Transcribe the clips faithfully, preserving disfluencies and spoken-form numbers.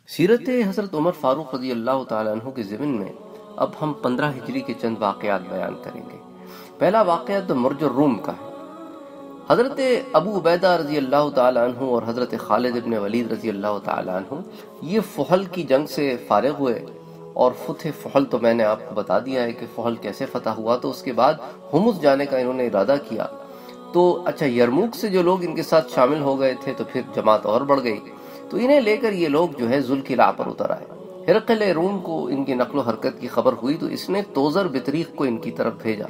سیرت حضرت عمر فاروق رضی اللہ تعالیٰ عنہ کے ضمن میں اب ہم پندرہ ہجری کے چند واقعات بیان کریں گے۔ پہلا واقعہ تو مرج الروم کا ہے۔ حضرت ابو عبیدہ رضی اللہ تعالیٰ عنہ اور حضرت خالد ابن ولید رضی اللہ تعالیٰ عنہ یہ فحل کی جنگ سے فارغ ہوئے، اور فتح فحل تو میں نے آپ کو بتا دیا ہے کہ فحل کیسے فتح ہوا۔ تو اس کے بعد حمص جانے کا انہوں نے ارادہ کیا۔ تو اچھا، یرموک سے جو لوگ ان کے ساتھ شامل ہو گئے تھے تو پھر جماعت اور بڑھ گئی، تو انہیں لے کر یہ لوگ جو ہے ذوالقلع پر اتر آئے۔ ہرقل روم کو ان کی نقل و حرکت کی خبر ہوئی تو اس نے توزر بطریق کو ان کی طرف بھیجا۔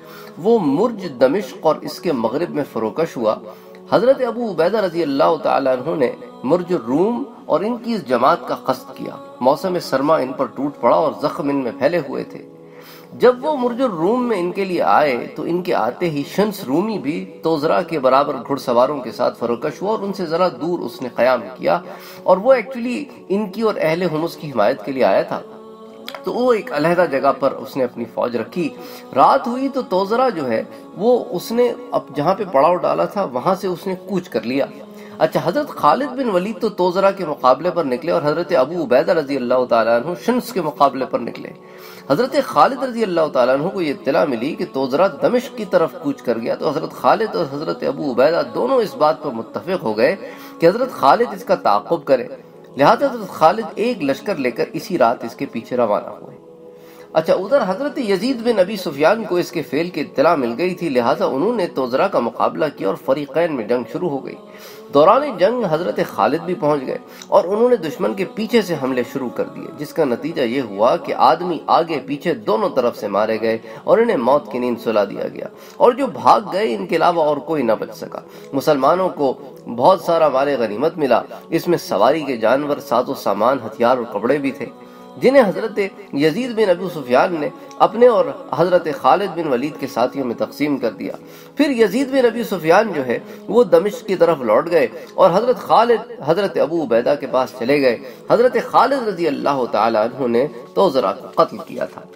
وہ مرج دمشق اور اس کے مغرب میں فروکش ہوا۔ حضرت ابو عبیدہ رضی اللہ تعالیٰ عنہ نے مرج الروم اور ان کی اس جماعت کا قصد کیا۔ موسم سرما ان پر ٹوٹ پڑا اور زخم ان میں پھیلے ہوئے تھے۔ جب وہ مرج الروم میں ان کے لیے آئے تو ان کے آتے ہی شمس رومی بھی توزرا کے برابر گھڑ سواروں کے ساتھ فروکش ہوا اور ان سے ذرا دور اس نے قیام کیا، اور وہ ایکچولی ان کی اور اہل حمص کی حمایت کے لیے آیا تھا۔ تو وہ ایک علیحدہ جگہ پر اس نے اپنی فوج رکھی۔ رات ہوئی تو توزرا جو ہے وہ اس نے اب جہاں پہ پڑاؤ ڈالا تھا وہاں سے اس نے کوچ کر لیا۔ اچھا، حضرت خالد بن ولید تو توزرا کے مقابلے پر نکلے اور حضرت ابو عبیدہ رضی اللہ تعالیٰ عنہ شمس کے مقابلے پر نکلے۔ حضرت خالد رضی اللہ تعالیٰ عنہ کو یہ اطلاع ملی کہ توزرا دمشق کی طرف کوچ کر گیا، تو حضرت خالد اور حضرت ابو عبیدہ دونوں اس بات پر متفق ہو گئے کہ حضرت خالد اس کا تعاقب کرے، لہذا حضرت خالد ایک لشکر لے کر اسی رات اس کے پیچھے روانہ ہوئے۔ اچھا، ادھر حضرت یزید بن ابی سفیان کو اس کے فعل کی اطلاع مل گئی تھی، لہذا انہوں نے توزرا کا مقابلہ کیا اور فریقین میں جنگ شروع ہو گئی۔ دوران جنگ حضرت خالد بھی پہنچ گئے اور انہوں نے دشمن کے پیچھے سے حملے شروع کر دیے، جس کا نتیجہ یہ ہوا کہ آدمی آگے پیچھے دونوں طرف سے مارے گئے اور انہیں موت کی نیند سلا دیا گیا، اور جو بھاگ گئے ان کے علاوہ اور کوئی نہ بچ سکا۔ مسلمانوں کو بہت سارا مال غنیمت ملا، اس میں سواری کے جانور، ساز و سامان، ہتھیار اور کپڑے بھی تھے، جنہیں حضرت یزید بن ابو سفیان نے اپنے اور حضرت خالد بن ولید کے ساتھیوں میں تقسیم کر دیا۔ پھر یزید بن ابی سفیان جو ہے وہ دمشق کی طرف لوٹ گئے اور حضرت خالد حضرت ابو عبیدہ کے پاس چلے گئے۔ حضرت خالد رضی اللہ تعالی عنہ نے توزرا کو قتل کیا تھا۔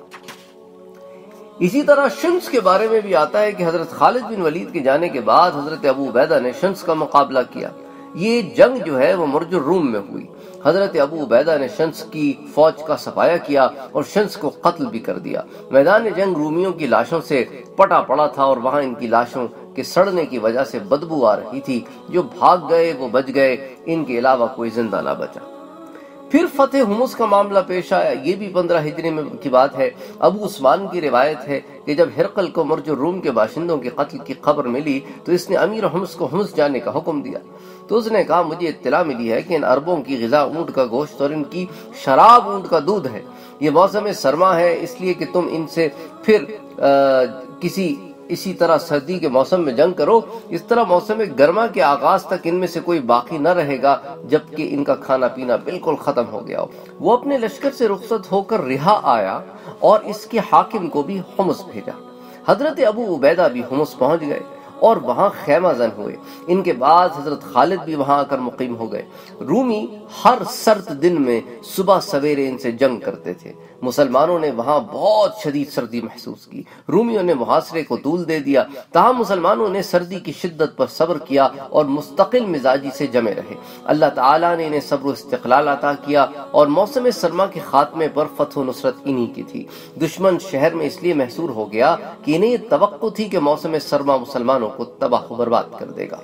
اسی طرح شمس کے بارے میں بھی آتا ہے کہ حضرت خالد بن ولید کے جانے کے بعد حضرت ابو عبیدہ نے شمس کا مقابلہ کیا۔ یہ جنگ جو ہے وہ مرج الروم میں ہوئی۔ حضرت ابو عبیدہ نے شمس کی فوج کا صفایا کیا اور شمس کو قتل بھی کر دیا۔ میدان جنگ رومیوں کی لاشوں سے پٹا پڑا تھا اور وہاں ان کی لاشوں کے سڑنے کی وجہ سے بدبو آ رہی تھی۔ جو بھاگ گئے وہ بچ گئے، ان کے علاوہ کوئی زندہ نہ بچا۔ پھر فتح حمص کا معاملہ پیش آیا، یہ بھی پندرہ ہجری میں کی بات ہے۔ ابو عثمان کی روایت ہے کہ جب ہرقل کو مرج الروم کے باشندوں کے قتل کی خبر ملی تو اس نے امیر حمص کو حمص جانے کا حکم دیا۔ تو اس نے کہا، مجھے اطلاع ملی ہے کہ ان عربوں کی غذا اونٹ کا گوشت اور ان کی شراب اونٹ کا دودھ ہے۔ یہ موسم سرما ہے، اس لیے کہ تم ان سے پھر کسی اسی طرح سردی کے موسم میں جنگ کرو، اس طرح موسم گرما کے آغاز تک ان میں سے کوئی باقی نہ رہے گا جبکہ ان کا کھانا پینا بالکل ختم ہو گیا ہو۔ وہ اپنے لشکر سے رخصت ہو کر رہا آیا اور اس کے حاکم کو بھی حمص بھیجا۔ حضرت ابو عبیدہ بھی حمص پہنچ گئے اور وہاں خیمہ زن ہوئے۔ ان کے بعد حضرت خالد بھی وہاں آ کر مقیم ہو گئے۔ رومی ہر سرد دن میں صبح سویرے ان سے جنگ کرتے تھے۔ مسلمانوں نے وہاں بہت شدید سردی محسوس کی۔ رومیوں نے محاصرے کو طول دے دیا، تاہم مسلمانوں نے سردی کی شدت پر صبر کیا اور مستقل مزاجی سے جمے رہے۔ اللہ تعالیٰ نے انہیں صبر و استقلال عطا کیا اور موسم سرما کے خاتمے پر فتح و نصرت انہی کی تھی۔ دشمن شہر میں اس لیے محصور ہو گیا کہ انہیں یہ توقع تھی کہ موسم سرما مسلمانوں کو تباہ و برباد کر دے گا۔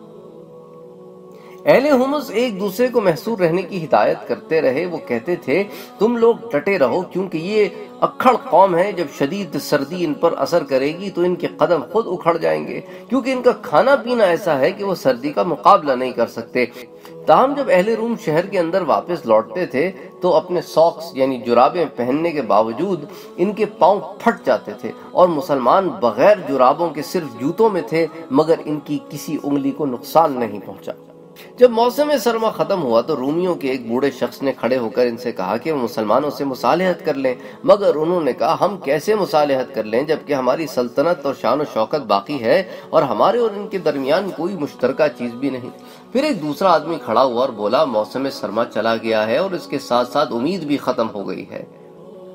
اہل حمص ایک دوسرے کو محصور رہنے کی ہدایت کرتے رہے۔ وہ کہتے تھے، تم لوگ ڈٹے رہو، کیونکہ یہ اکھڑ قوم ہے، جب شدید سردی ان پر اثر کرے گی تو ان کے قدم خود اکھڑ جائیں گے، کیونکہ ان کا کھانا پینا ایسا ہے کہ وہ سردی کا مقابلہ نہیں کر سکتے۔ تاہم جب اہل روم شہر کے اندر واپس لوٹتے تھے تو اپنے ساکس یعنی جرابیں پہننے کے باوجود ان کے پاؤں پھٹ جاتے تھے، اور مسلمان بغیر جرابوں کے صرف جوتوں میں تھے، مگر ان کی کسی انگلی کو نقصان نہیں پہنچا۔ جب موسم سرما ختم ہوا تو رومیوں کے ایک بوڑھے شخص نے کھڑے ہو کر ان سے کہا کہ وہ مسلمانوں سے مصالحت کر لیں، مگر انہوں نے کہا، ہم کیسے مصالحت کر لیں جبکہ ہماری سلطنت اور شان و شوکت باقی ہے اور ہمارے اور ان کے درمیان کوئی مشترکہ چیز بھی نہیں۔ پھر ایک دوسرا آدمی کھڑا ہوا اور بولا، موسم سرما چلا گیا ہے اور اس کے ساتھ ساتھ امید بھی ختم ہو گئی ہے۔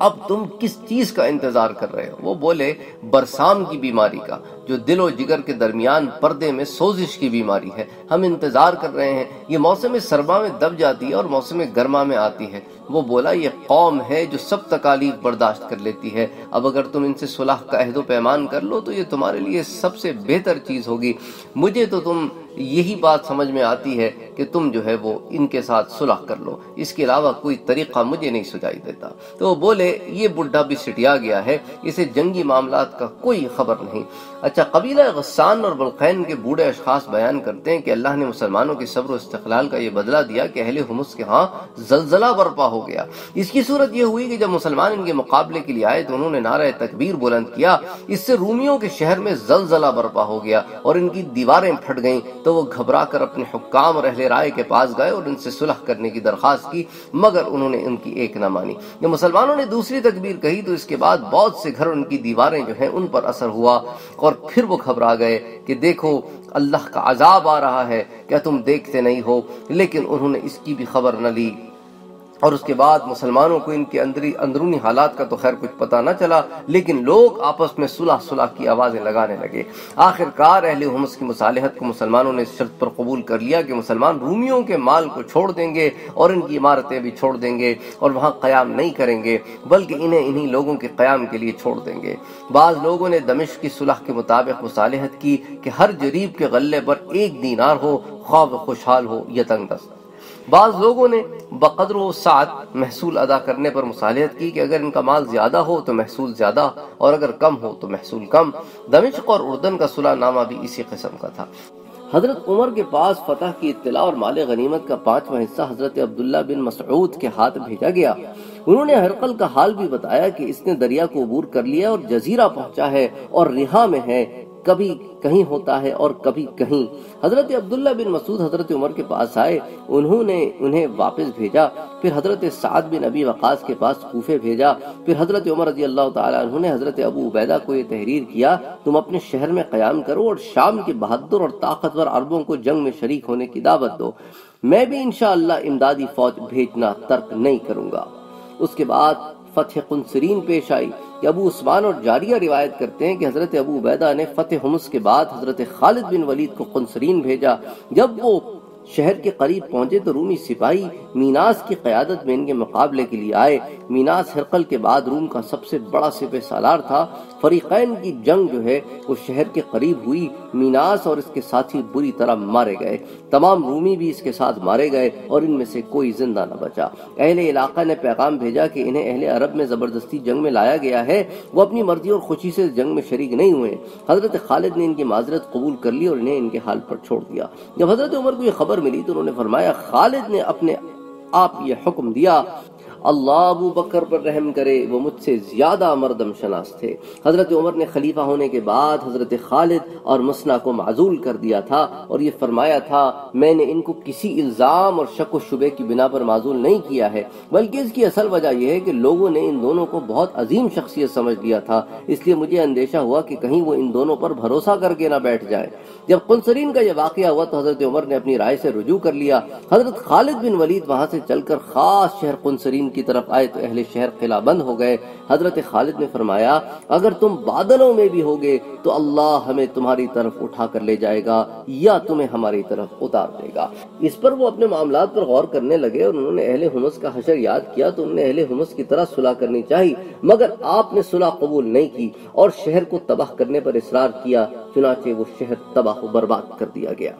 اب تم کس چیز کا انتظار کر رہے ہو؟ وہ بولے برسام کی بیماری کا، جو دل و جگر کے درمیان پردے میں سوزش کی بیماری ہے، ہم انتظار کر رہے ہیں، یہ موسم سرما میں دب جاتی ہے اور موسم گرما میں آتی ہے۔ وہ بولا یہ قوم ہے جو سب تکالیف برداشت کر لیتی ہے، اب اگر تم ان سے صلح کا عہد و پیمان کر لو تو یہ تمہارے لیے سب سے بہتر چیز ہوگی۔ مجھے تو تم یہی بات سمجھ میں آتی ہے کہ تم جو ہے وہ ان کے ساتھ صلح کر لو، اس کے علاوہ کوئی طریقہ مجھے نہیں سجائی دیتا۔ تو وہ بولے یہ بڈھا بھی سٹیا گیا ہے، اسے جنگی معاملات کا کوئی خبر نہیں۔ اچھا، قبیلہ غسان اور بلقین کے بوڑھے اشخاص بیان کرتے ہیں کہ اللہ نے مسلمانوں کے صبر و استقلال کا یہ بدلہ دیا کہ اہل حمص کے ہاں زلزلہ برپا ہو گیا۔ اس کی صورت یہ ہوئی کہ جب مسلمان ان کے مقابلے کے لیے آئے تو انہوں نے نعرہ تکبیر بلند کیا، اس سے رومیوں کے شہر میں زلزلہ برپا ہو گیا اور ان کی دیواریں پھٹ گئیں، تو وہ گھبرا کر اپنے حکام اور اہل رائے کے پاس گئے اور ان سے صلح کرنے کی درخواست کی، مگر انہوں نے ان کی ایک نہ مانی۔ جب مسلمانوں نے دوسری تکبیر کہی تو اس کے بعد بہت سے گھر ان کی دیواریں جو ہیں ان پر اثر ہوا اور پھر وہ گھبرا گئے کہ دیکھو اللہ کا عذاب آ رہا ہے، کیا تم دیکھتے نہیں ہو؟ لیکن انہوں نے اس کی بھی خبر نہ لی، اور اس کے بعد مسلمانوں کو ان کے اندری اندرونی حالات کا تو خیر کچھ پتہ نہ چلا، لیکن لوگ آپس میں صلح صلح کی آوازیں لگانے لگے۔ آخر کار اہل حمص کی مصالحت کو مسلمانوں نے اس شرط پر قبول کر لیا کہ مسلمان رومیوں کے مال کو چھوڑ دیں گے اور ان کی عمارتیں بھی چھوڑ دیں گے اور وہاں قیام نہیں کریں گے، بلکہ انہیں انہی لوگوں کے قیام کے لیے چھوڑ دیں گے۔ بعض لوگوں نے دمشق کی صلح کے مطابق مصالحت کی کہ ہر جریب کے غلے پر ایک دینار ہو، خواہ وہ خوشحال ہو یا تنگ دست۔ بعض لوگوں نے بقدر و سعت محصول ادا کرنے پر مصالحت کی کہ اگر ان کا مال زیادہ ہو تو محصول زیادہ اور اگر کم ہو تو محصول کم۔ دمشق اور اردن کا صلح نامہ بھی اسی قسم کا تھا۔ حضرت عمر کے پاس فتح کی اطلاع اور مال غنیمت کا پانچواں حصہ حضرت عبداللہ بن مسعود کے ہاتھ بھیجا گیا۔ انہوں نے ہرقل کا حال بھی بتایا کہ اس نے دریا کو عبور کر لیا اور جزیرہ پہنچا ہے اور رہا میں ہے، کبھی کہیں ہوتا ہے اور کبھی کہیں۔ حضرت عبداللہ بن مسعود حضرت عمر کے پاس آئے، انہوں نے انہیں واپس بھیجا، پھر حضرت سعد بن ابی وقاص کے پاس کوفے بھیجا، پھر حضرت عمر رضی اللہ تعالیٰ عنہ نے حضرت ابو عبیدہ کو یہ تحریر کیا، تم اپنے شہر میں قیام کرو اور شام کے بہادر اور طاقتور عربوں کو جنگ میں شریک ہونے کی دعوت دو، میں بھی انشاءاللہ امدادی فوج بھیجنا ترک نہیں کروں گا۔ اس کے بعد فتح قنسرین پیش آئی۔ ابو عثمان اور جاریہ روایت کرتے ہیں کہ حضرت ابو عبیدہ نے فتح حمص کے بعد حضرت خالد بن ولید کو قنسرین بھیجا۔ جب وہ شہر کے قریب پہنچے تو رومی سپاہی میناس کی قیادت میں ان کے مقابلے کے لیے آئے۔ میناس ہرقل کے بعد روم کا سب سے بڑا سپہ سالار تھا۔ فریقین کی جنگ جو ہے وہ شہر کے قریب ہوئی، میناس اور اس کے ساتھی بری طرح مارے گئے، تمام رومی بھی اس کے ساتھ مارے گئے اور ان میں سے کوئی زندہ نہ بچا۔ اہل علاقہ نے پیغام بھیجا کہ انہیں اہل عرب میں زبردستی جنگ میں لایا گیا ہے، وہ اپنی مرضی اور خوشی سے جنگ میں شریک نہیں ہوئے۔ حضرت خالد نے ان کی معذرت قبول کر لی اور انہیں ان کے حال پر چھوڑ دیا۔ جب حضرت عمر کو یہ خبر ملی تو انہوں نے فرمایا خالد نے اپنے آپ یہ حکم دیا، اللہ ابو بکر پر رحم کرے، وہ مجھ سے زیادہ مردم شناس تھے۔ حضرت عمر نے خلیفہ ہونے کے بعد حضرت خالد اور مسنہ کو معزول کر دیا تھا اور یہ فرمایا تھا میں نے ان کو کسی الزام اور شک و شبے کی بنا پر معزول نہیں کیا ہے، بلکہ اس کی اصل وجہ یہ ہے کہ لوگوں نے ان دونوں کو بہت عظیم شخصیت سمجھ لیا تھا، اس لیے مجھے اندیشہ ہوا کہ کہیں وہ ان دونوں پر بھروسہ کر کے نہ بیٹھ جائے۔ جب قنسرین کا یہ واقعہ ہوا تو حضرت عمر نے اپنی رائے سے رجوع کر لیا۔ حضرت خالد بن ولید وہاں سے چل کر خاص شہر قنسرین کی طرف آئے تو اہل شہر قلعہ بند ہو گئے۔ حضرت خالد نے فرمایا اگر تم بادلوں میں بھی ہوگے تو اللہ ہمیں تمہاری طرف اٹھا کر لے جائے گا یا تمہیں ہماری طرف اتار دے گا۔ اس پر وہ اپنے معاملات پر غور کرنے لگے اور انہوں نے اہل حمص کا حشر یاد کیا تو انہوں نے اہل حمص کی طرح صلح کرنی چاہی، مگر آپ نے صلح قبول نہیں کی اور شہر کو تباہ کرنے پر اصرار کیا، چنانچہ وہ شہر تباہ و برباد کر دیا گیا۔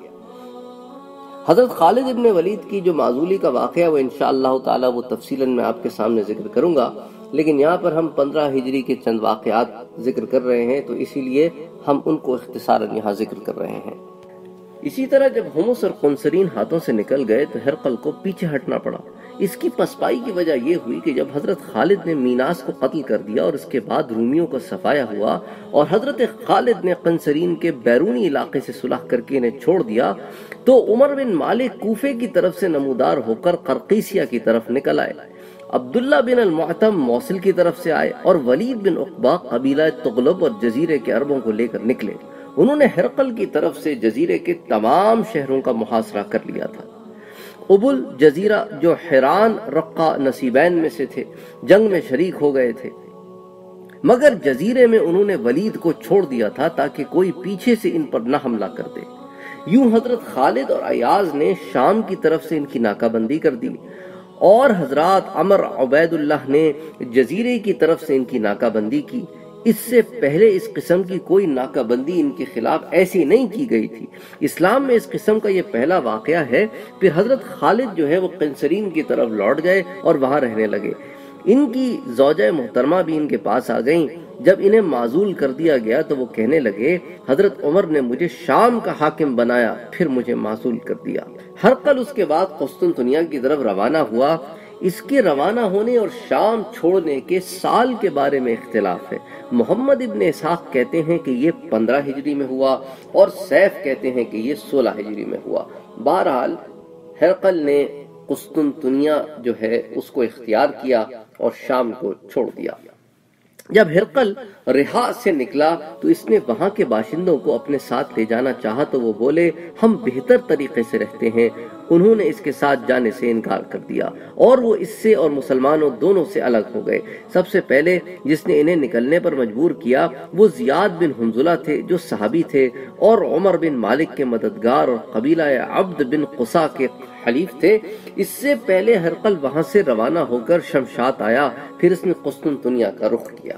حضرت خالد ابن ولید کی جو معزولی کا واقعہ وہ انشاءاللہ تعالی وہ تفصیلاً میں آپ کے سامنے ذکر کروں گا، لیکن یہاں پر ہم پندرہ ہجری کے چند واقعات ذکر کر رہے ہیں تو اسی لیے ہم ان کو اختصاراً یہاں ذکر کر رہے ہیں۔ اسی طرح جب حمص اور قنسرین ہاتھوں سے نکل گئے تو ہرقل کو پیچھے ہٹنا پڑا۔ اس کی پسپائی کی وجہ یہ ہوئی کہ جب حضرت خالد نے میناس کو قتل کر دیا اور اس کے بعد رومیوں کا صفایا ہوا اور حضرت خالد نے قنسرین کے بیرونی علاقے سے صلح کر کے انہیں چھوڑ دیا تو عمر بن مالک کوفے کی طرف سے نمودار ہو کر قرقیسیہ کی طرف نکل آئے، عبداللہ بن المعتم موصل کی طرف سے آئے اور ولید بن عقبہ قبیلہ تغلب اور جزیرے کے عربوں کو لے کر نکلے۔ انہوں نے ہرقل کی طرف سے جزیرے کے تمام شہروں کا محاصرہ کر لیا تھا۔ ابل جزیرہ جو حیران رقہ نصیبین میں سے تھے جنگ میں شریک ہو گئے تھے، مگر جزیرے میں انہوں نے ولید کو چھوڑ دیا تھا تاکہ کوئی پیچھے سے ان پر نہ حملہ کر دے۔ یوں حضرت خالد اور ایاز نے شام کی طرف سے ان کی ناکہ بندی کر دی، اور حضرات عمر عبید اللہ نے جزیرے کی طرف سے ان کی ناکہ بندی کی۔ اس سے پہلے اس قسم کی کوئی ناکہ بندی ان کے خلاف ایسی نہیں کی گئی تھی۔ اسلام میں اس قسم کا یہ پہلا واقعہ ہے۔ پھر حضرت خالد جو ہے وہ قنسرین کی طرف لوٹ گئے اور وہاں رہنے لگے۔ ان کی زوجہ محترمہ بھی ان کے پاس آ گئیں۔ جب انہیں معزول کر دیا گیا تو وہ کہنے لگے حضرت عمر نے مجھے شام کا حاکم بنایا، پھر مجھے معزول کر دیا۔ ہرقل اس کے بعد قسطنطنیہ کی طرف روانہ ہوا۔ اس کے روانہ ہونے اور شام چھوڑنے کے سال کے بارے میں اختلاف ہے۔ محمد ابن اسحاق کہتے ہیں کہ یہ پندرہ ہجری میں ہوا، اور سیف کہتے ہیں کہ یہ سولہ ہجری میں ہوا۔ بہرحال ہرقل نے قسطنطنیہ جو ہے اس کو اختیار کیا اور شام کو چھوڑ دیا۔ جب ہرقل رہا سے نکلا تو اس نے وہاں کے باشندوں کو اپنے ساتھ لے جانا چاہا تو وہ بولے ہم بہتر طریقے سے رہتے ہیں۔ انہوں نے اس کے ساتھ جانے سے انکار کر دیا اور وہ اس سے اور مسلمانوں دونوں سے الگ ہو گئے۔ سب سے پہلے جس نے انہیں نکلنے پر مجبور کیا وہ زیاد بن حنظلہ تھے جو صحابی تھے اور عمر بن مالک کے مددگار اور قبیلہ عبد بن قصا کے حلیف تھے۔ اس سے پہلے ہرقل وہاں سے روانہ ہو کر شمشاد آیا، پھر اس نے قسطنطنیہ کا رخ کیا۔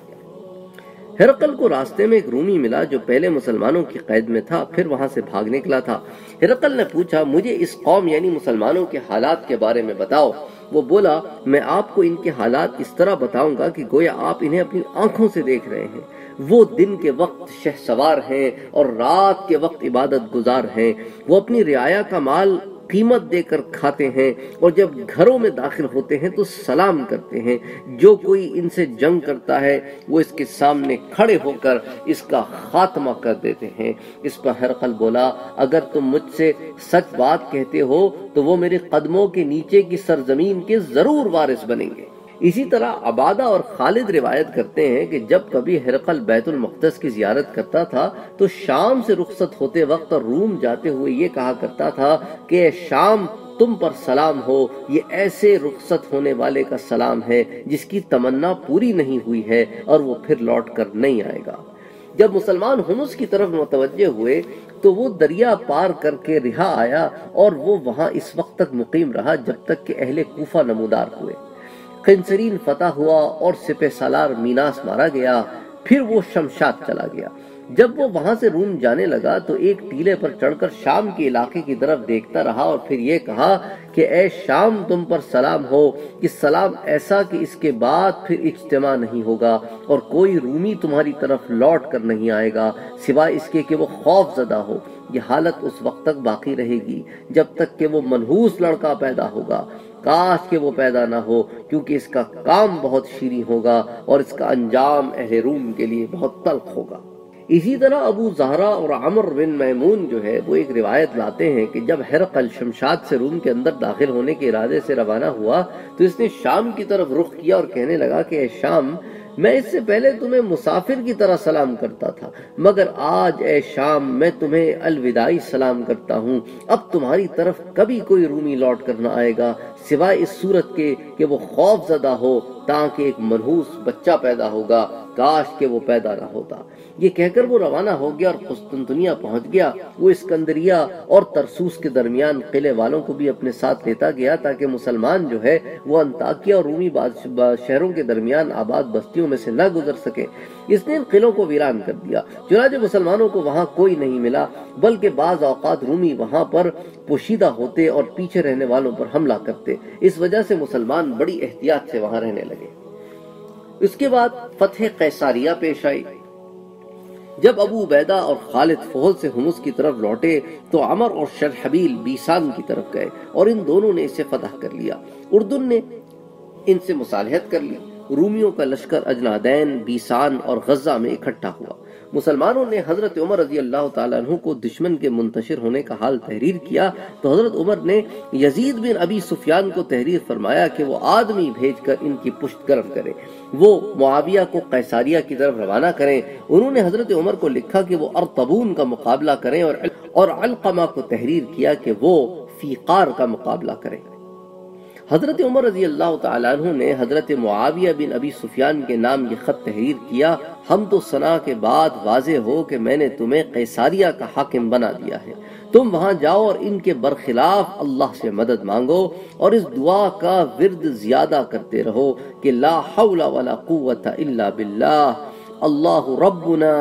ہرقل کو راستے میں ایک رومی ملا جو پہلے مسلمانوں کی قید میں تھا، پھر وہاں سے بھاگ نکلا تھا۔ ہرقل نے پوچھا مجھے اس قوم یعنی مسلمانوں کے حالات کے بارے میں بتاؤ۔ وہ بولا میں آپ کو ان کے حالات اس طرح بتاؤں گا کہ گویا آپ انہیں اپنی آنکھوں سے دیکھ رہے ہیں۔ وہ دن کے وقت شہ سوار ہیں اور رات کے وقت عبادت گزار ہیں۔ وہ اپنی رعایا کا مال قیمت دے کر کھاتے ہیں اور جب گھروں میں داخل ہوتے ہیں تو سلام کرتے ہیں۔ جو کوئی ان سے جنگ کرتا ہے وہ اس کے سامنے کھڑے ہو کر اس کا خاتمہ کر دیتے ہیں۔ اس پر ہرقل بولا اگر تم مجھ سے سچ بات کہتے ہو تو وہ میرے قدموں کے نیچے کی سرزمین کے ضرور وارث بنیں گے۔ اسی طرح عبادہ اور خالد روایت کرتے ہیں کہ جب کبھی ہرقل بیت المقدس کی زیارت کرتا تھا تو شام سے رخصت ہوتے وقت اور روم جاتے ہوئے یہ کہا کرتا تھا کہ اے شام تم پر سلام ہو، یہ ایسے رخصت ہونے والے کا سلام ہے جس کی تمنا پوری نہیں ہوئی ہے اور وہ پھر لوٹ کر نہیں آئے گا۔ جب مسلمان حمص کی طرف متوجہ ہوئے تو وہ دریا پار کر کے رہا آیا اور وہ وہاں اس وقت تک مقیم رہا جب تک کہ اہل کوفہ نمودار ہوئے۔ قنسرین فتح ہوا اور سپہ سالار میناس مارا گیا، پھر وہ شمشاد چلا گیا۔ جب وہ وہاں سے روم جانے لگا تو ایک ٹیلے پر چڑھ کر شام کے علاقے کی طرف دیکھتا رہا اور پھر یہ کہا کہ اے شام تم پر سلام ہو، کہ سلام ایسا کہ اس کے بعد پھر اجتماع نہیں ہوگا اور کوئی رومی تمہاری طرف لوٹ کر نہیں آئے گا سوائے اس کے کہ وہ خوف زدہ ہو۔ یہ حالت اس وقت تک باقی رہے گی جب تک کہ وہ منحوس لڑکا پیدا ہوگا۔ کاش کہ وہ پیدا نہ ہو کیونکہ اس کا کام بہت شیریں ہوگا اور اس کا انجام اہل روم کے لیے بہت تلخ ہوگا۔ اسی طرح ابو زہرہ اور عمر بن میمون جو ہے وہ ایک روایت لاتے ہیں کہ جب ہرقل شمشاد سے روم کے اندر داخل ہونے کے ارادے سے روانہ ہوا تو اس نے شام کی طرف رخ کیا اور کہنے لگا کہ اے شام میں اس سے پہلے تمہیں مسافر کی طرح سلام کرتا تھا، مگر آج اے شام میں تمہیں الوداعی سلام کرتا ہوں۔ اب تمہاری طرف کبھی کوئی رومی لوٹ کر نہ آئے گا سوائے اس صورت کے کہ وہ خوف زدہ ہو تاکہ ایک منحوس بچہ پیدا ہوگا، کاش کہ وہ پیدا نہ ہوتا۔ یہ کہہ کر وہ روانہ ہو گیا اور قسطنطنیہ پہنچ گیا۔ وہ اسکندریہ اور ترسوس کے درمیان قلعے والوں کو بھی اپنے ساتھ لیتا گیا تاکہ مسلمان جو ہے وہ انطاکیہ اور رومی شہروں کے درمیان آباد بستیوں میں سے نہ گزر سکے۔ اس نے ان قلعوں کو ویران کر دیا، چنانچہ مسلمانوں کو وہاں کوئی نہیں ملا، بلکہ بعض اوقات رومی وہاں پر پوشیدہ ہوتے اور پیچھے رہنے والوں پر حملہ کرتے۔ اس وجہ سے مسلمان بڑی احتیاط سے وہاں رہنے لگے۔ اس کے بعد فتح قیصاریہ پیش آئی۔ جب ابو عبیدہ اور خالد فہد سے حمص کی طرف لوٹے تو عمر اور شرحبیل بیسان کی طرف گئے اور ان دونوں نے اسے فتح کر لیا۔ اردن نے ان سے مصالحت کر لی۔ رومیوں کا لشکر اجنادین، بیسان اور غزہ میں اکٹھا ہوا۔ مسلمانوں نے حضرت عمر رضی اللہ تعالیٰ عنہ کو دشمن کے منتشر ہونے کا حال تحریر کیا تو حضرت عمر نے یزید بن ابی سفیان کو تحریر فرمایا کہ وہ آدمی بھیج کر ان کی پشت گرم کرے، وہ معاویہ کو قیصاریہ کی طرف روانہ کریں۔ انہوں نے حضرت عمر کو لکھا کہ وہ ارطبون کا مقابلہ کریں اور اور علقمہ کو تحریر کیا کہ وہ فیقار کا مقابلہ کریں۔ حضرت عمر رضی اللہ تعالیٰ عنہ نے حضرت معاویہ بن ابی سفیان کے نام یہ خط تحریر کیا، حمد و ثنا کے بعد واضح ہو کہ میں نے تمہیں قیصاریہ کا حاکم بنا دیا ہے، تم وہاں جاؤ اور ان کے برخلاف اللہ سے مدد مانگو اور اس دعا کا ورد زیادہ کرتے رہو کہ لا حول ولا قوت الا باللہ، اللہ ربنا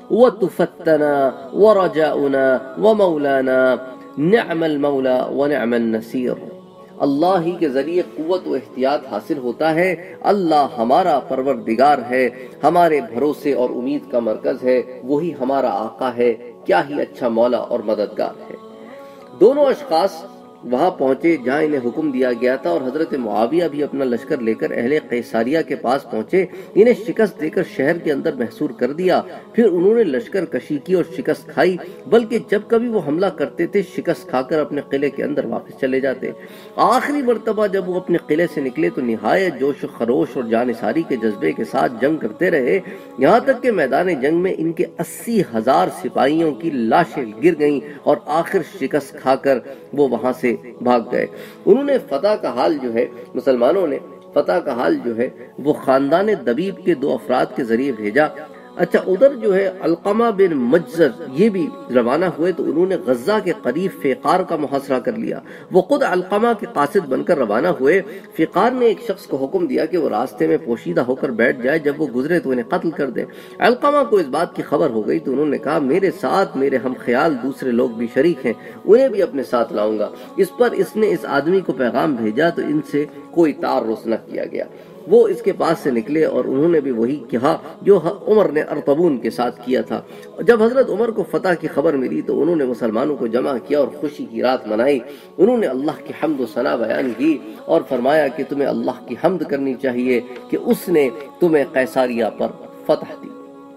وتفتنا ورجاؤنا ومولانا، نعم المولا ونعم النصیر۔ اللہ ہی کے ذریعے قوت و احتیاط حاصل ہوتا ہے، اللہ ہمارا پروردگار ہے، ہمارے بھروسے اور امید کا مرکز ہے، وہی ہمارا آقا ہے، کیا ہی اچھا مولا اور مددگار ہے۔ دونوں اشخاص وہاں پہنچے جہاں انہیں حکم دیا گیا تھا، اور حضرت معاویہ بھی اپنا لشکر لے کر اہل قیصاریہ کے پاس پہنچے، انہیں شکست دے کر شہر کے اندر محصور کر دیا۔ پھر انہوں نے لشکر کشی کی اور شکست کھائی، بلکہ جب کبھی وہ حملہ کرتے تھے شکست کھا کر اپنے قلعے کے اندر واپس چلے جاتے۔ آخری مرتبہ جب وہ اپنے قلعے سے نکلے تو نہایت جوش و خروش اور جانثاری کے جذبے کے ساتھ جنگ کرتے رہے، یہاں تک کہ میدان جنگ میں ان کے اسی ہزار سپاہیوں کی لاشیں گر گئیں اور آخر شکست کھا کر وہ وہاں سے بھاگ گئے۔ انہوں نے فتح کا حال جو ہے مسلمانوں نے فتح کا حال جو ہے وہ خاندان دبیب کے دو افراد کے ذریعے بھیجا۔ اچھا ادھر جو ہے علقمہ بن مجزر یہ بھی روانہ ہوئے تو انہوں نے غزہ کے قریب فیقار کا محاصرہ کر لیا۔ وہ خود علقمہ کے قاصد بن کر روانہ ہوئے۔ فیقار نے ایک شخص کو حکم دیا کہ وہ راستے میں پوشیدہ ہو کر بیٹھ جائے، جب وہ گزرے تو انہیں قتل کر دے۔ علقمہ کو اس بات کی خبر ہو گئی تو انہوں نے کہا میرے ساتھ میرے ہم خیال دوسرے لوگ بھی شریک ہیں، انہیں بھی اپنے ساتھ لاؤں گا۔ اس پر اس نے اس آدمی کو پیغام بھیجا تو ان سے کوئی تعرض نہ کیا گیا۔ وہ اس کے پاس سے نکلے اور انہوں نے بھی وہی کہا جو عمر نے ارطبون کے ساتھ کیا تھا۔ جب حضرت عمر کو فتح کی خبر ملی تو انہوں نے مسلمانوں کو جمع کیا اور خوشی کی رات منائی۔ انہوں نے اللہ کی حمد و ثنا بیان کی اور فرمایا کہ تمہیں اللہ کی حمد کرنی چاہیے کہ اس نے تمہیں قیصاریہ پر فتح دی۔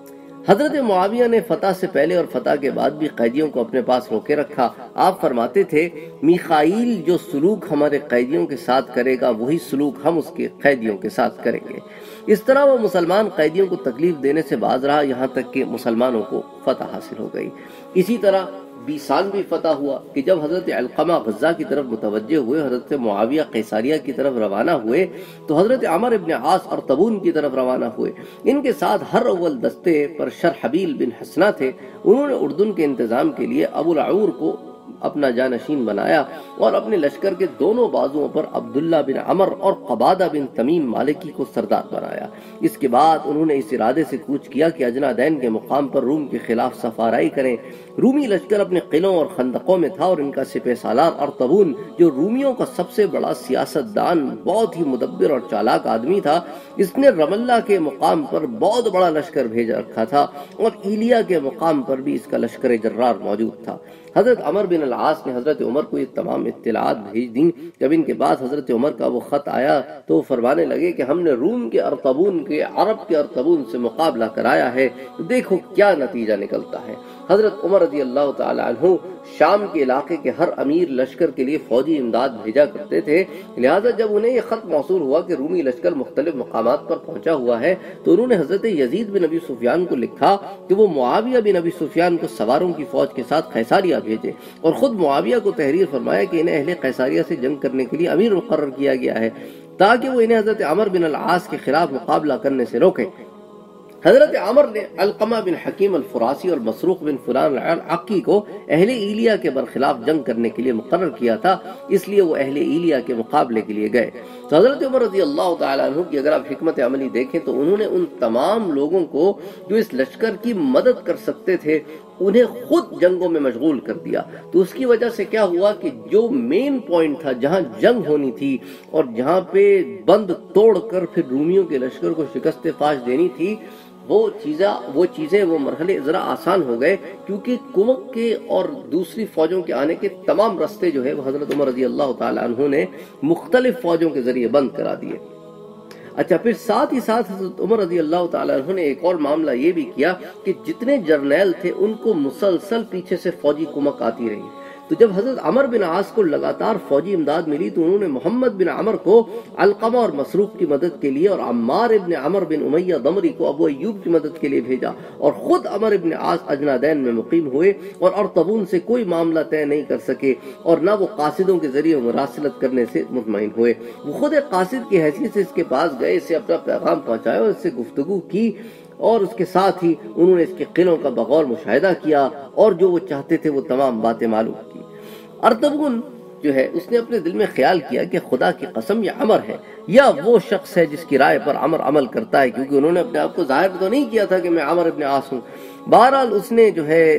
حضرت معاویہ نے فتح سے پہلے اور فتح کے بعد بھی قیدیوں کو اپنے پاس روکے رکھا۔ آپ فرماتے تھے میخائیل جو سلوک ہمارے قیدیوں کے ساتھ کرے گا وہی سلوک ہم اس کے قیدیوں کے ساتھ کریں گے۔ اس طرح وہ مسلمان قیدیوں کو تکلیف دینے سے باز رہا، یہاں تک کہ مسلمانوں کو فتح حاصل ہو گئی۔ اسی طرح بیسان بھی فتح ہوا کہ جب حضرت علقمہ غزہ کی طرف متوجہ ہوئے، حضرت معاویہ قیصاریہ کی طرف روانہ ہوئے تو حضرت عمر ابن عاص ارطبون کی طرف روانہ ہوئے۔ ان کے ساتھ ہر اول دستے پر شرحبیل بن حسنہ تھے۔ انہوں نے اردن کے انتظام کے لیے ابو العور کو اپنا جانشین بنایا اور اپنے لشکر کے دونوں بازوؤں پر عبداللہ بن عمر اور قبادہ بن تمیم مالکی کو سردار بنایا۔ اس کے بعد انہوں نے اس ارادے سے کوچ کیا کہ اجنادین کے مقام پر روم کے خلاف سفارائی کریں۔ رومی لشکر اپنے قلعوں اور خندقوں میں تھا اور ان کا سپہ سالار ارطبون جو رومیوں کا سب سے بڑا سیاست دان، بہت ہی مدبر اور چالاک آدمی تھا، اس نے رملہ کے مقام پر بہت بڑا لشکر بھیج رکھا تھا اور ایلیا کے مقام پر بھی اس کا لشکر جرار موجود تھا۔ حضرت عمر بن العاص نے حضرت عمر کو یہ تمام اطلاعات بھیج دیں۔ جب ان کے پاس حضرت عمر کا وہ خط آیا تو وہ فرمانے لگے کہ ہم نے روم کے ارطبون کے عرب کے ارطبون سے مقابلہ کرایا ہے، دیکھو کیا نتیجہ نکلتا ہے۔ حضرت عمر رضی اللہ تعالی عنہ شام کے علاقے کے ہر امیر لشکر کے لیے فوجی امداد بھیجا کرتے تھے، لہٰذا جب انہیں یہ خط موصول ہوا کہ رومی لشکر مختلف مقامات پر پہنچا ہوا ہے تو انہوں نے حضرت یزید بن ابی سفیان کو لکھا کہ وہ معاویہ بن ابی سفیان کو سواروں کی فوج کے ساتھ قیصاریہ بھیجے، اور خود معاویہ کو تحریر فرمایا کہ انہیں اہل قیصاریہ سے جنگ کرنے کے لیے امیر مقرر کیا گیا ہے تاکہ وہ انہیں حضرت عمر بن العاص کے خلاف مقابلہ کرنے سے روکیں۔ حضرت عمر نے علقمہ بن حکیم الفراسی اور مسروق بن فلان العقی کو اہل ایلیا کے برخلاف جنگ کرنے کے لیے مقرر کیا تھا، اس لیے وہ اہل ایلیا کے مقابلے کے لیے گئے۔ تو حضرت عمر رضی اللہ تعالیٰ عنہ کی اگر آپ حکمت عملی دیکھیں تو انہوں نے ان تمام لوگوں کو جو اس لشکر کی مدد کر سکتے تھے انہیں خود جنگوں میں مشغول کر دیا۔ تو اس کی وجہ سے کیا ہوا کہ جو مین پوائنٹ تھا جہاں جنگ ہونی تھی اور جہاں پہ بند توڑ کر پھر رومیوں کے لشکر کو شکست فاش دینی تھی، وہ چیزیں وہ چیزیں وہ مرحلے ذرا آسان ہو گئے، کیونکہ کمک کے اور دوسری فوجوں کے آنے کے تمام راستے جو ہے وہ حضرت عمر رضی اللہ تعالیٰ عنہ نے مختلف فوجوں کے ذریعے بند کرا دیے۔ اچھا پھر ساتھ ہی ساتھ حضرت عمر رضی اللہ تعالیٰ عنہ نے ایک اور معاملہ یہ بھی کیا کہ جتنے جرنیل تھے ان کو مسلسل پیچھے سے فوجی کمک آتی رہی۔ تو جب حضرت عمر بن عاص کو لگاتار فوجی امداد ملی تو انہوں نے محمد بن عمر کو علقمہ اور مسروق کی مدد کے لیے اور عمار ابن عمر بن امیہ ضمری کو ابو ایوب کی مدد کے لیے بھیجا، اور خود عمر بن عاص اجنادین میں مقیم ہوئے اور ارطبون سے کوئی معاملہ طے نہیں کر سکے اور نہ وہ قاصدوں کے ذریعے مراسلت کرنے سے مطمئن ہوئے۔ وہ خود ایک قاصد کی حیثیت سے اس کے پاس گئے، اسے اپنا پیغام پہنچایا اور اس سے گفتگو کی، اور اس کے ساتھ ہی انہوں نے اس کے قلعوں کا بغور مشاہدہ کیا اور جو وہ چاہتے تھے وہ تمام باتیں معلوم کی۔ ارطبون جو ہے اس نے اپنے دل میں خیال کیا کہ خدا کی قسم یہ عمر ہے یا وہ شخص ہے جس کی رائے پر عمر عمل کرتا ہے، کیونکہ انہوں نے اپنے آپ کو ظاہر تو نہیں کیا تھا کہ میں عمر ابن عاص ہوں۔ بہرحال اس نے جو ہے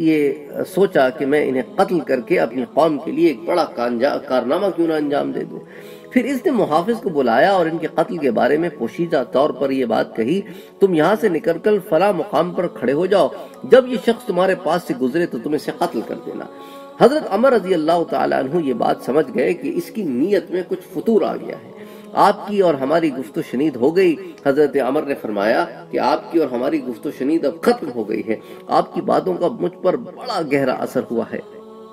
یہ سوچا کہ میں انہیں قتل کر کے اپنی قوم کے لیے ایک بڑا کارنامہ کیوں نہ انجام دے دوں۔ پھر اس نے محافظ کو بلایا اور ان کے قتل کے بارے میں پوشیدہ طور پر یہ بات کہی، تم یہاں سے نکل کر فلاں مقام پر کھڑے ہو جاؤ، جب یہ شخص تمہارے پاس سے گزرے تو تم اسے قتل کر دینا۔ حضرت عمر رضی اللہ تعالیٰ عنہ یہ بات سمجھ گئے کہ اس کی نیت میں کچھ فتور آ گیا ہے۔ آپ کی اور ہماری گفت و شنید ہو گئی۔ حضرت عمر نے فرمایا کہ آپ کی اور ہماری گفت و شنید اب ختم ہو گئی ہے، آپ کی باتوں کا مجھ پر بڑا گہرا اثر ہوا ہے۔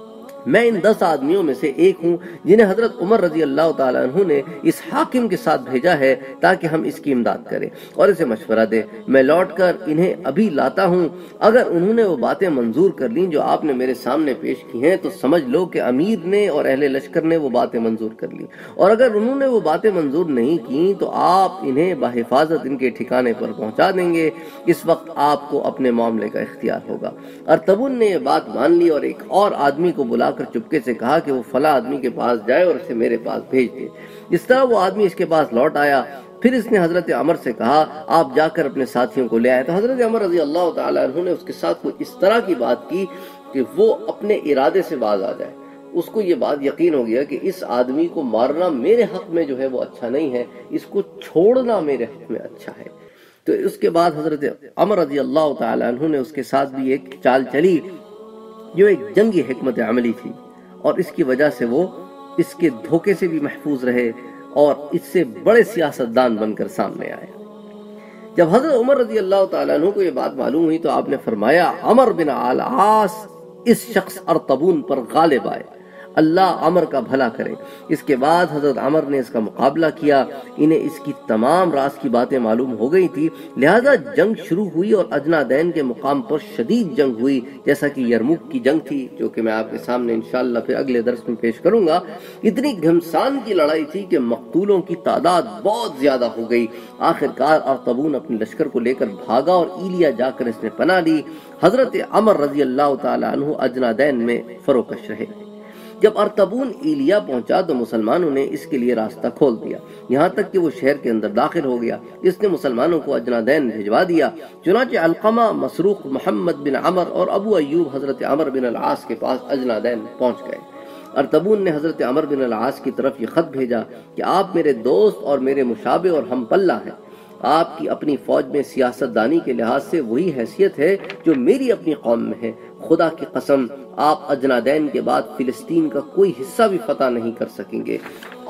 میں ان دس آدمیوں میں سے ایک ہوں جنہیں حضرت عمر رضی اللہ تعالیٰ عنہ نے اس حاکم کے ساتھ بھیجا ہے تاکہ ہم اس کی امداد کریں اور اسے مشورہ دیں۔ میں لوٹ کر انہیں ابھی لاتا ہوں، اگر انہوں نے وہ باتیں منظور کر لیں جو آپ نے میرے سامنے پیش کی ہیں تو سمجھ لو کہ امیر نے اور اہل لشکر نے وہ باتیں منظور کر لی، اور اگر انہوں نے وہ باتیں منظور نہیں کی تو آپ انہیں بحفاظت ان کے ٹھکانے پر پہنچا دیں گے۔ اس وقت آپ کو اپنے معاملے کا اختیار ہوگا۔ ارطبون نے یہ بات مان لی اور ایک اور آدمی کو بلا کر چپکے سے کہا کہ وہ فلاں آدمی کے پاس جائے اور اسے میرے پاس بھیج دے۔ اس طرح وہ آدمی اس کے پاس لوٹ آیا۔ پھر اس نے حضرت عمر سے کہا آپ جا کر اپنے ساتھیوں کو لے آئے۔ تو حضرت عمر رضی اللہ تعالیٰ عنہ نے اس کے ساتھ کوئی اس طرح کی بات کی کہ وہ اپنے ارادے سے باز آ جائے۔ اس کو یہ بات یقین ہو گیا کہ اس آدمی کو مارنا میرے حق میں جو ہے وہ اچھا نہیں ہے، اس کو چھوڑنا میرے حق میں اچھا ہے۔ تو اس کے بعد حضرت عمر رضی اللہ تعالیٰ عنہ نے اس کے ساتھ بھی ایک چال چلی جو ایک جنگی حکمت عملی تھی، اور اس کی وجہ سے وہ اس کے دھوکے سے بھی محفوظ رہے اور اس سے بڑے سیاستدان بن کر سامنے آئے۔ جب حضرت عمر رضی اللہ تعالیٰ عنہ کو یہ بات معلوم ہوئی تو آپ نے فرمایا عمر بن العاص اس شخص ارطبون پر غالب آئے، اللہ عمر کا بھلا کرے۔ اس کے بعد حضرت عمر نے اس کا مقابلہ کیا۔ انہیں اس کی تمام راز کی باتیں معلوم ہو گئی تھی، لہذا جنگ شروع ہوئی اور اجنادین کے مقام پر شدید جنگ ہوئی، جیسا کہ یرموک کی جنگ تھی جو کہ میں آپ کے سامنے انشاءاللہ پھر اگلے درس میں پیش کروں گا۔ اتنی گھمسان کی لڑائی تھی کہ مقتولوں کی تعداد بہت زیادہ ہو گئی۔ آخرکار ارطبون اپنے لشکر کو لے کر بھاگا اور ایلیا جا کر اس نے پناہ لی۔ حضرت عمر رضی اللہ تعالیٰ عنہ اجنادین میں فروکش رہے۔ جب ارطبون ایلیا پہنچا تو مسلمانوں نے اس کے لیے راستہ کھول دیا، یہاں تک کہ وہ شہر کے اندر داخل ہو گیا۔ اس نے مسلمانوں کو اجنادین بھجوا دیا۔ چنانچہ علقمہ، مسروق، محمد بن عمر اور ابو ایوب حضرت عمر بن العاص کے پاس اجنادین پہنچ گئے۔ ارطبون نے حضرت عمر بن العاص کی طرف یہ خط بھیجا کہ آپ میرے دوست اور میرے مشابہ اور ہم پلہ ہیں۔ آپ کی اپنی فوج میں سیاست دانی کے لحاظ سے وہی حیثیت ہے جو میری اپنی قوم میں ہے۔ خدا کی قسم آپ اجنادین کے بعد فلسطین کا کوئی حصہ بھی فتح نہیں کر سکیں گے۔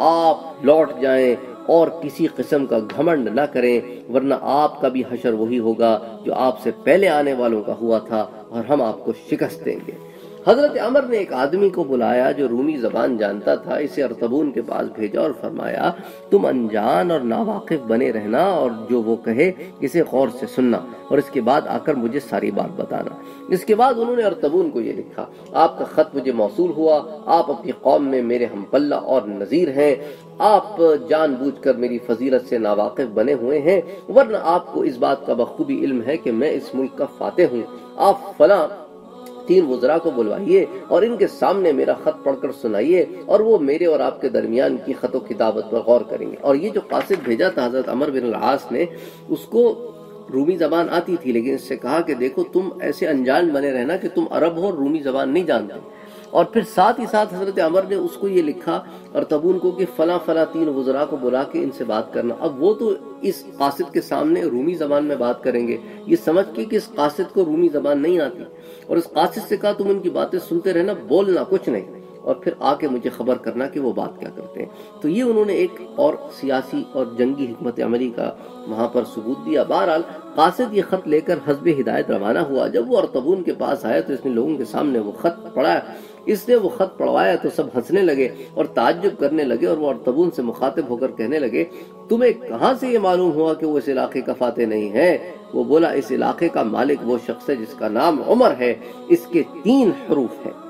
آپ لوٹ جائیں اور کسی قسم کا گھمنڈ نہ کریں، ورنہ آپ کا بھی حشر وہی ہوگا جو آپ سے پہلے آنے والوں کا ہوا تھا، اور ہم آپ کو شکست دیں گے۔ حضرت عمر نے ایک آدمی کو بلایا جو رومی زبان جانتا تھا، اسے ارطبون کے پاس بھیجا اور فرمایا تم انجان اور ناواقف بنے رہنا اور جو وہ کہے اسے غور سے سننا، اور اس کے بعد آ کر مجھے ساری بات بتانا۔ اس کے بعد انہوں نے ارطبون کو یہ لکھا آپ کا خط مجھے موصول ہوا، آپ اپنی قوم میں میرے ہم پلہ اور نظیر ہیں، آپ جان بوجھ کر میری فضیلت سے ناواقف بنے ہوئے ہیں، ورنہ آپ کو اس بات کا بخوبی علم ہے کہ میں اس ملک کا فاتح ہوں۔ آپ فلاں تین وزراء کو بلوائیے اور ان کے سامنے میرا خط پڑھ کر سنائیے، اور وہ میرے اور آپ کے درمیان کی خط و کتابت پر غور کریں گے۔ اور یہ جو قاصد بھیجا تھا حضرت عمر بن العاص نے، اس کو رومی زبان آتی تھی، لیکن اس سے کہا کہ دیکھو تم ایسے انجان بنے رہنا کہ تم عرب ہو اور رومی زبان نہیں جانتے۔ اور پھر ساتھ ہی ساتھ حضرت عمر نے اس کو یہ لکھا ارطبون کو کہ فلاں فلاں تین وزراء کو بلا کے ان سے بات کرنا۔ اب وہ تو اس قاصد کے سامنے رومی زبان میں بات کریں گے، یہ سمجھ کے کہ اس قاصد کو رومی زبان نہیں آتی، اور اس قاصد سے کہا تم ان کی باتیں سنتے رہنا، بولنا کچھ نہیں، اور پھر آ کے مجھے خبر کرنا کہ وہ بات کیا کرتے ہیں۔ تو یہ انہوں نے ایک اور سیاسی اور جنگی حکمت عملی کا وہاں پر ثبوت دیا۔ بہرحال قاصد یہ خط لے کر حسب ہدایت روانہ ہوا۔ جب وہ ارطبون کے پاس آیا تو اس نے لوگوں کے سامنے وہ خط پڑھا اس نے وہ خط پڑھوایا تو سب ہنسنے لگے اور تعجب کرنے لگے، اور وہ ارطغرل سے مخاطب ہو کر کہنے لگے تمہیں کہاں سے یہ معلوم ہوا کہ وہ اس علاقے کا فاتح نہیں ہے؟ وہ بولا اس علاقے کا مالک وہ شخص ہے جس کا نام عمر ہے، اس کے تین حروف ہیں۔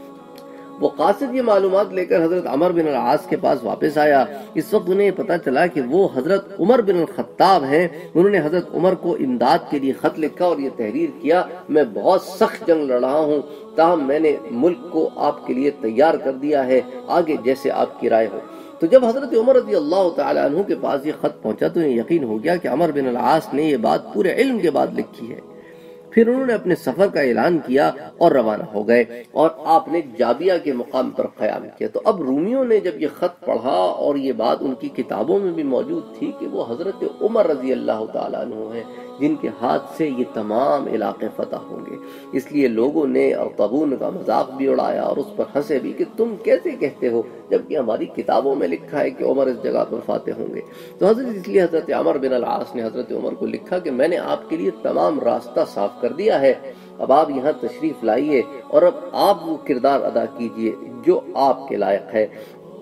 وہ قاصد یہ معلومات لے کر حضرت عمر بن العاص کے پاس واپس آیا۔ اس وقت انہیں پتا چلا کہ وہ حضرت عمر بن الخطاب ہیں۔ انہوں نے حضرت عمر کو امداد کے لیے خط لکھا اور یہ تحریر کیا میں بہت سخت جنگ لڑ رہا ہوں، تاہم میں نے ملک کو آپ کے لیے تیار کر دیا ہے، آگے جیسے آپ کی رائے ہو۔ تو جب حضرت عمر رضی اللہ تعالیٰ عنہ کے پاس یہ خط پہنچا تو انہیں یقین ہو گیا کہ عمر بن العاص نے یہ بات پورے علم کے بعد لکھی ہے۔ پھر انہوں نے اپنے سفر کا اعلان کیا اور روانہ ہو گئے، اور آپ نے جابیہ کے مقام پر قیام کیا۔ تو اب رومیوں نے جب یہ خط پڑھا اور یہ بات ان کی کتابوں میں بھی موجود تھی کہ وہ حضرت عمر رضی اللہ تعالیٰ عنہ ہیں جن کے ہاتھ سے یہ تمام علاقے فتح ہوں گے، اس لیے لوگوں نے ارطغرل کا مذاق بھی اڑایا اور اس پر ہنسے بھی کہ تم کیسے کہتے ہو جبکہ ہماری کتابوں میں لکھا ہے کہ عمر اس جگہ پر فاتح ہوں گے۔ تو حضرت اس لیے حضرت عمر بن العاص نے حضرت عمر کو لکھا کہ میں نے آپ کے لیے تمام راستہ صاف کر دیا ہے، اب آپ یہاں تشریف لائیے اور اب آپ وہ کردار ادا کیجئے جو آپ کے لائق ہے۔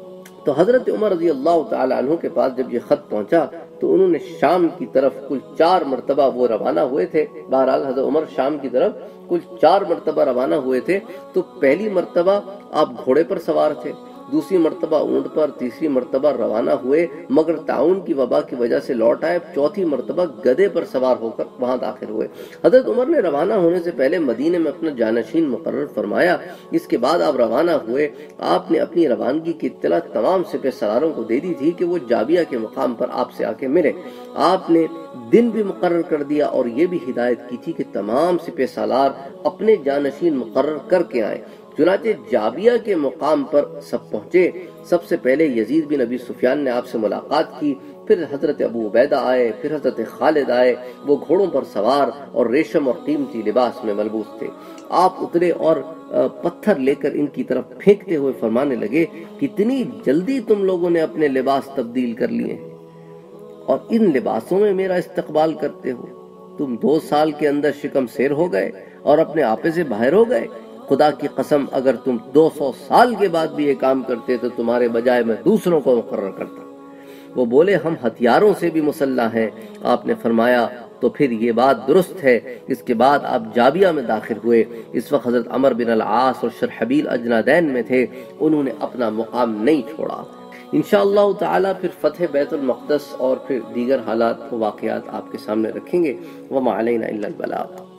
تو حضرت عمر رضی اللہ تعالی عنہ کے پاس جب یہ خط پہنچا تو انہوں نے شام کی طرف کل چار مرتبہ وہ روانہ ہوئے تھے۔ بہرحال حضرت عمر شام کی طرف کل چار مرتبہ روانہ ہوئے تھے۔ تو پہلی مرتبہ آپ گھوڑے پر سوار تھے، دوسری مرتبہ اونٹ پر، تیسری مرتبہ روانہ ہوئے مگر تعاون کی وبا کی وجہ سے لوٹ آئے، چوتھی مرتبہ گدھے پر سوار ہو کر وہاں داخل ہوئے۔ حضرت عمر نے روانہ ہونے سے پہلے مدینے میں اپنا جانشین مقرر فرمایا۔ اس کے بعد آپ روانہ ہوئے۔ آپ نے اپنی روانگی کی اطلاع تمام سپہ سالاروں کو دے دی تھی کہ وہ جابیہ کے مقام پر آپ سے آ کے ملے۔ آپ نے دن بھی مقرر کر دیا اور یہ بھی ہدایت کی تھی کہ تمام سپہ سالار اپنے جانشین مقرر کر کے آئیں۔ چنانچہ جابیہ کے مقام پر سب پہنچے۔ سب سے پہلے یزید بن ابی سفیان نے آپ سے ملاقات کی، پھر حضرت ابو عبیدہ آئے، پھر حضرت خالد آئے۔ وہ گھوڑوں پر سوار اور ریشم اور قیمتی لباس میں ملبوس تھے۔ آپ اترے اور پتھر لے کر ان کی طرف پھینکتے ہوئے فرمانے لگے کتنی جلدی تم لوگوں نے اپنے لباس تبدیل کر لیے اور ان لباسوں میں میرا استقبال کرتے ہو۔ تم دو سال کے اندر شکم سیر ہو گئے اور اپنے آپے سے باہر ہو گئے۔ خدا کی قسم اگر تم دو سو سال کے بعد بھی یہ کام کرتے تو تمہارے بجائے میں دوسروں کو مقرر کرتا۔ وہ بولے ہم ہتھیاروں سے بھی مسلح ہیں۔ آپ نے فرمایا تو پھر یہ بات درست ہے۔ اس کے بعد آپ جابیہ میں داخل ہوئے۔ اس وقت حضرت عمر بن العاص اور شرحبیل اجنادین میں تھے، انہوں نے اپنا مقام نہیں چھوڑا۔ انشاءاللہ تعالی پھر فتح بیت المقدس اور پھر دیگر حالات و واقعات آپ کے سامنے رکھیں گے۔ وما علینا الا البلاغ۔